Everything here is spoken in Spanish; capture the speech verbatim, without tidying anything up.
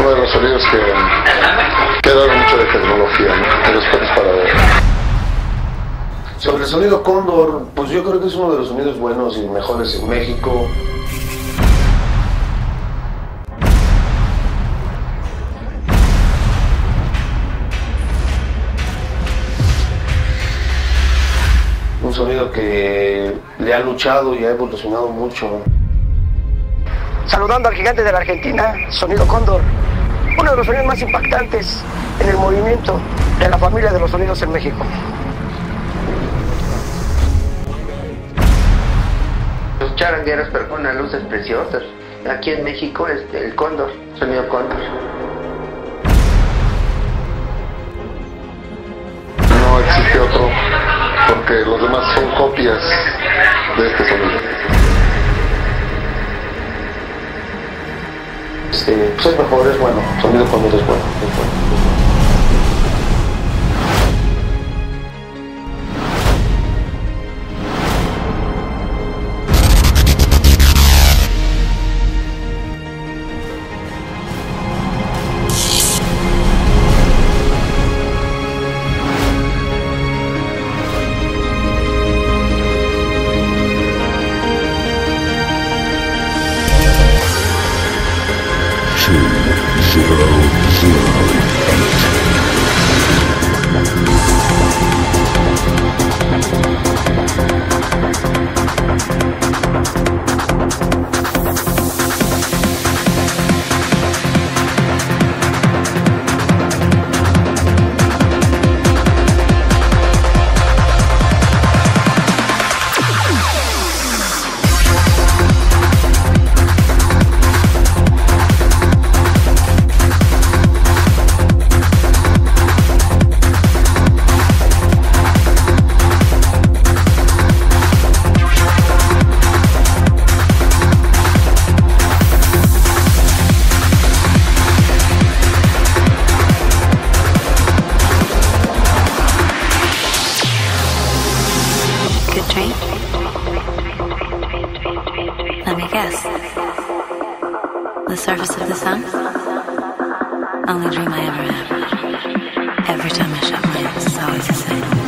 uno de los sonidos que, que ha dado mucho de tecnología, ¿no? De los patos para ver. Sobre el sonido Cóndor, pues yo creo que es uno de los sonidos buenos y mejores en México. Un sonido que le ha luchado y ha evolucionado mucho. Saludando al gigante de la Argentina, Sonido Cóndor, uno de los sonidos más impactantes en el movimiento de la familia de los sonidos en México. Los charangueros, pero con unas luces preciosas. Aquí en México es el Cóndor, Sonido Cóndor. No existe otro, porque los demás son copias de este sonido. Este, pues es mejor, es bueno, Sonido Cóndor es bueno, es bueno. Drink? Let me guess. The surface of the sun? Only dream I ever had. Every time I shut my eyes, it's always the same.